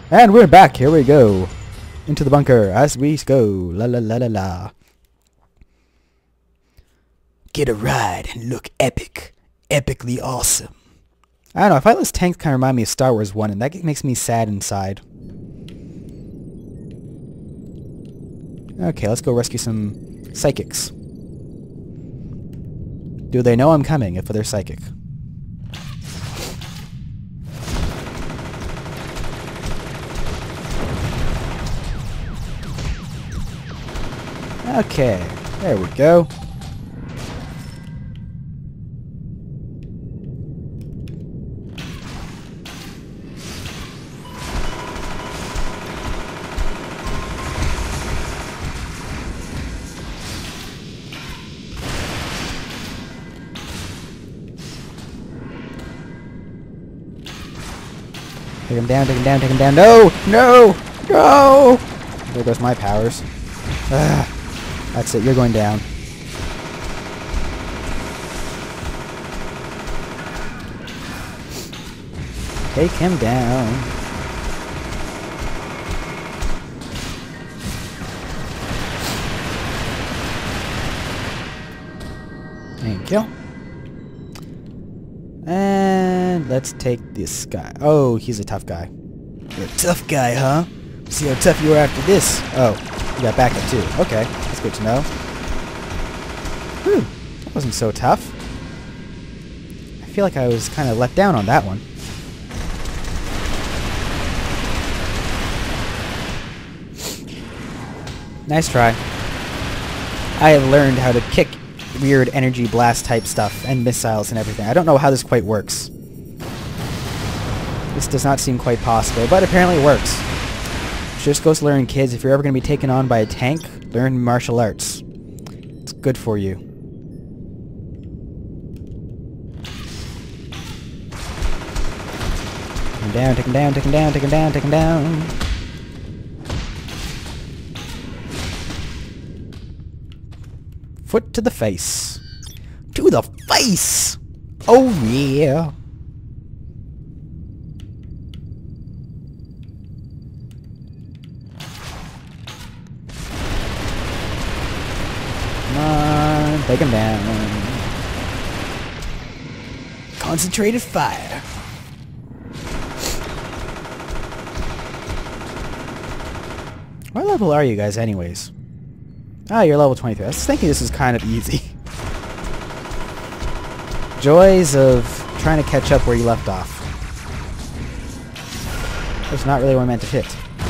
And we're back. Here we go. Into the bunker as we go. La la la la la. Get a ride and look epic. Epically awesome. I don't know. I find those tanks kind of remind me of Star Wars 1, and that makes me sad inside. Okay, let's go rescue some psychics. Do they know I'm coming if they're psychic? Okay, there we go. Take him down, take him down, take him down. No! No! No! There goes my powers. Ugh. That's it, you're going down. Take him down. Thank you. And let's take this guy. Oh, he's a tough guy. You're a tough guy, huh? See how tough you are after this. Oh, you got backup too. Okay, that's good to know. Whew, that wasn't so tough. I feel like I was kind of let down on that one. Nice try. I have learned how to kick weird energy blast type stuff and missiles and everything. I don't know how this quite works. This does not seem quite possible, but apparently it works. Just goes to learn, kids, if you're ever going to be taken on by a tank, learn martial arts. It's good for you. Take him down, take him down, take him down, take him down, take him down. Foot to the face. To the face! Oh yeah! Come on, take him down. Concentrated fire. What level are you guys anyways? Ah, you're level 23. I was thinking this was kind of easy. Joys of trying to catch up where you left off. That's not really what I meant to hit.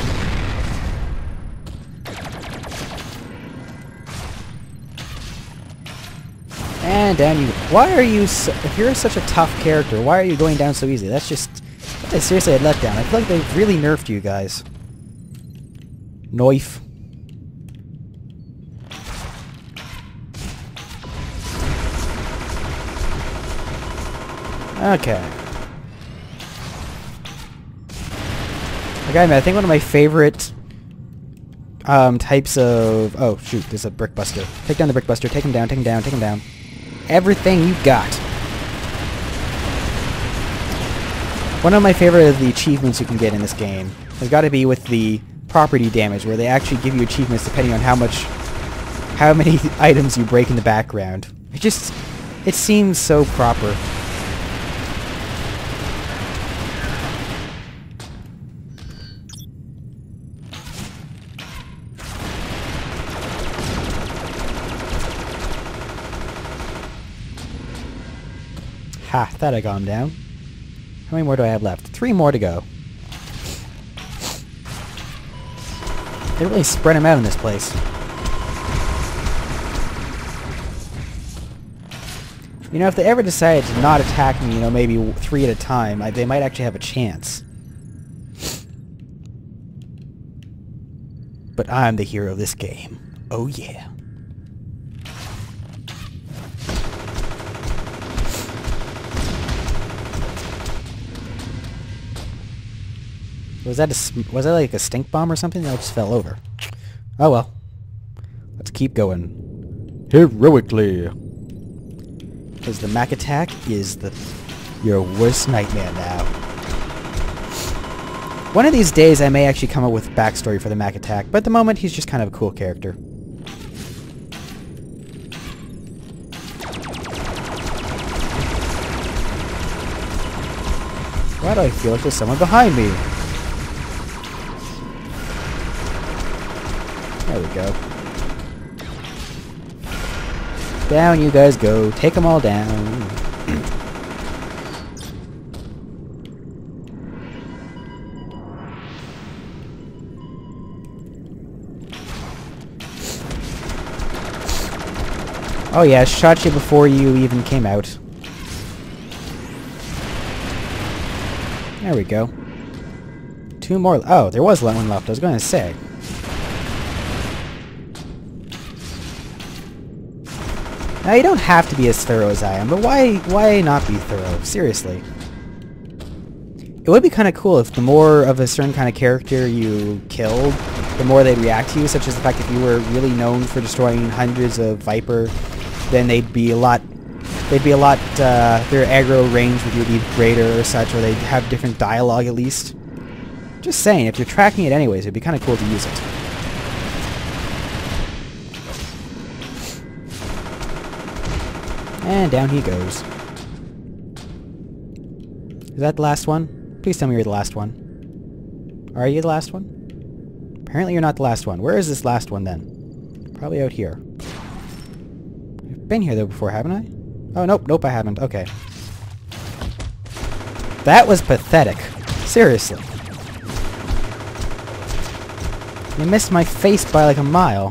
And down you go. Why are you so, if you're such a tough character, why are you going down so easy? That's just... That's seriously a letdown. I feel like they've really nerfed you guys. Knife. Okay. Okay, man, I think one of my favorite types of... Oh, shoot, there's a brick buster. Take down the brick buster, take him down, take him down, take him down. Everything you've got. One of my favorite of the achievements you can get in this game has got to be with the property damage, where they actually give you achievements depending on how many items you break in the background. It seems so proper. Ha, thought I got him down. How many more do I have left? 3 more to go. They really spread them out in this place. You know, if they ever decided to not attack me, you know, maybe 3 at a time, they might actually have a chance. But I'm the hero of this game. Oh yeah. Was that like a stink bomb or something? That just fell over. Oh well. Let's keep going. Heroically. Because the Macattack is your worst nightmare now. One of these days I may actually come up with backstory for the Macattack, but at the moment he's just kind of a cool character. Why do I feel like there's someone behind me? There we go. Down you guys go. Take them all down. Oh yeah, shot you before you even came out. There we go. Two more. Oh, there was one left. I was going to say. Now, you don't have to be as thorough as I am, but why not be thorough? Seriously. It would be kind of cool if the more of a certain kind of character you killed, the more they'd react to you, such as the fact if you were really known for destroying hundreds of Viper, then their aggro range would be greater or such, or they'd have different dialogue at least. Just saying, if you're tracking it anyways, it'd be kind of cool to use it. And down he goes. Is that the last one? Please tell me you're the last one. Are you the last one? Apparently you're not the last one. Where is this last one then? Probably out here. I've been here though before, haven't I? Oh, nope, I haven't. Okay. That was pathetic. Seriously. You missed my face by like a mile.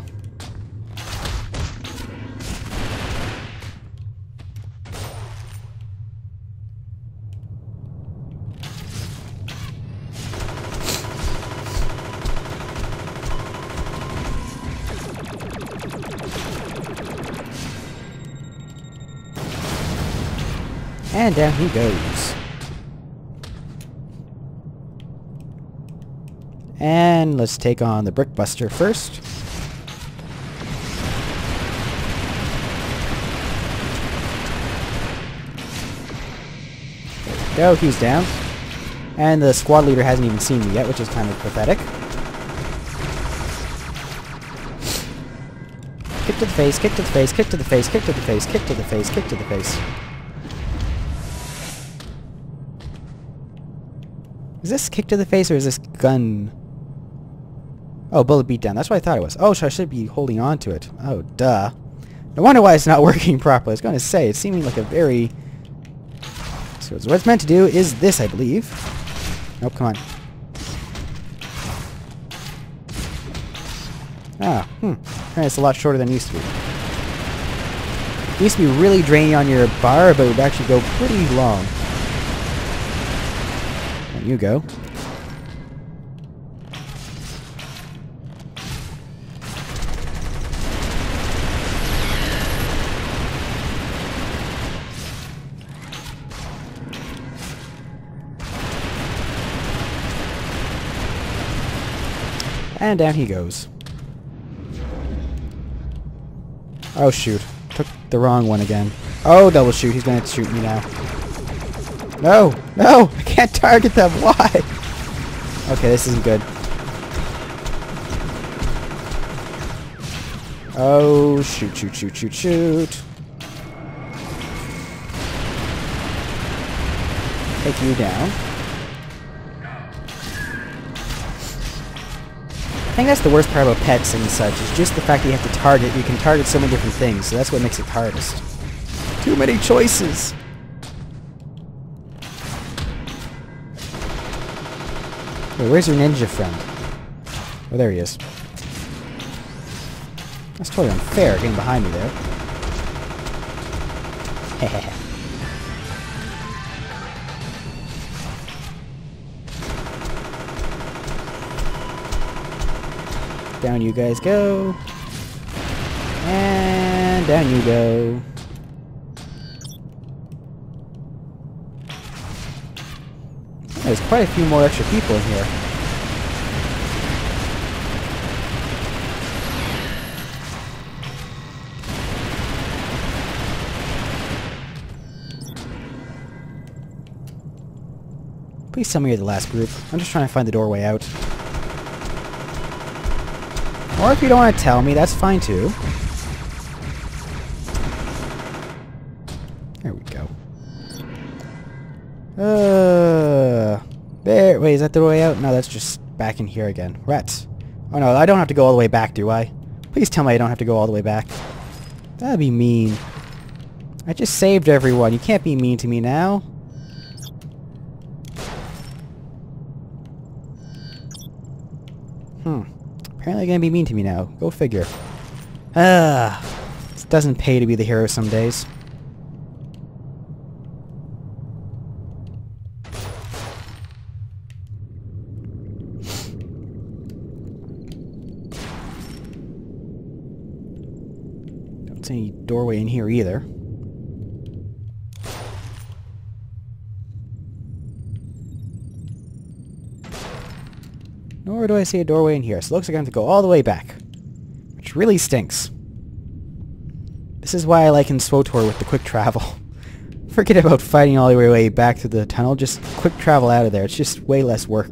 And down he goes. And let's take on the Brickbuster first. There we go, he's down. And the squad leader hasn't even seen me yet, which is kind of pathetic. Kick to the face, kick to the face, kick to the face, kick to the face, kick to the face, kick to the face. Is this kick to the face or is this gun? Oh, bullet beat down. That's what I thought it was. Oh, so I should be holding on to it. Oh, duh. No wonder why it's not working properly. I was going to say, it's seeming like a very... So what it's meant to do is this, I believe. Nope, come on. Ah, Apparently it's a lot shorter than it used to be. It used to be really draining on your bar, but it would actually go pretty long. There you go. And down he goes. Oh shoot. Took the wrong one again. Oh, double shoot. He's gonna shoot me now. No! No! I can't target them! Why? Okay, this isn't good. Oh, shoot, shoot, shoot, shoot, shoot. Take you down. I think that's the worst part about pets and such, is just the fact that you have to target. You can target so many different things, so that's what makes it hardest. Too many choices! Wait, where's your ninja friend? Oh, there he is. That's totally unfair, getting behind me there. Hehehe. Down you guys go. And down you go. There's quite a few more extra people in here. Please tell me you're the last group. I'm just trying to find the doorway out. Or if you don't want to tell me, that's fine too. There we go. There. Wait, is that the way out? No, that's just back in here again. Rats. Oh no, I don't have to go all the way back, do I? Please tell me I don't have to go all the way back. That'd be mean. I just saved everyone. You can't be mean to me now. Apparently they're gonna be mean to me now. Go figure. It doesn't pay to be the hero some days. Don't see any doorway in here either. Nor do I see a doorway in here, so it looks like I have to go all the way back. Which really stinks. This is why I like in SWTOR with the quick travel. Forget about fighting all the way back to the tunnel, just quick travel out of there. It's just way less work.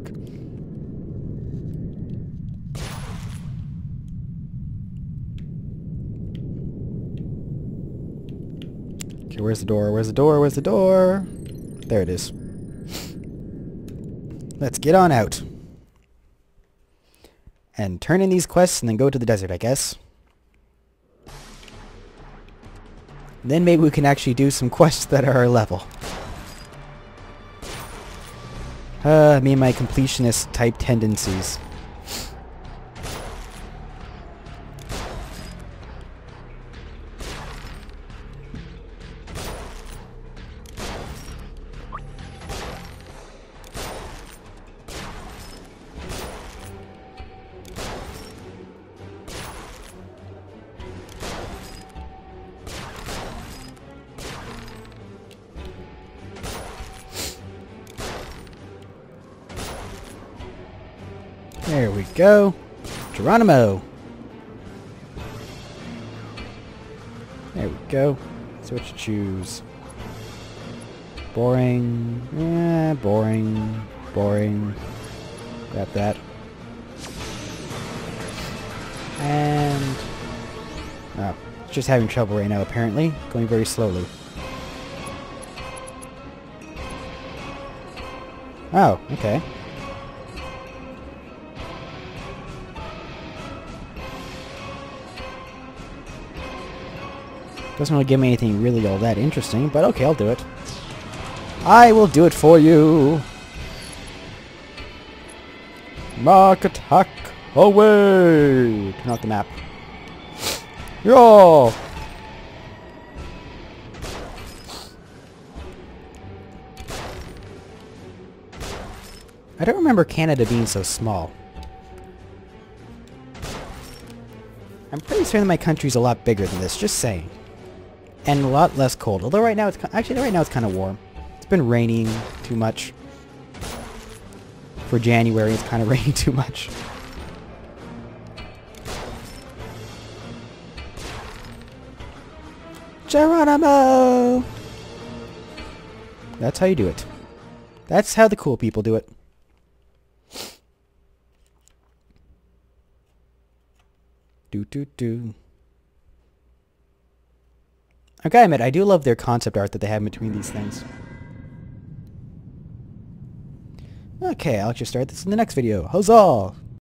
Okay, where's the door? Where's the door? Where's the door? There it is. Let's get on out. And turn in these quests and then go to the desert, I guess. Then maybe we can actually do some quests that are our level. Me and my completionist type tendencies. There we go. Geronimo. There we go. So what you choose? Boring. Yeah, boring. Boring. Grab that. And... oh, it's just having trouble right now apparently. Going very slowly. Oh, okay. Doesn't really give me anything really all that interesting, but okay, I'll do it. I will do it for you! Macattack away! Turn off the map. Yo! I don't remember Canada being so small. I'm pretty certain my country's a lot bigger than this, just saying. And a lot less cold. Although right now it's actually right now it's kind of warm. It's been raining too much. For January, it's kind of raining too much. Geronimo! That's how you do it. That's how the cool people do it. Do. I gotta admit, I do love their concept art that they have in between these things. Okay, I'll just start this in the next video. Huzzah!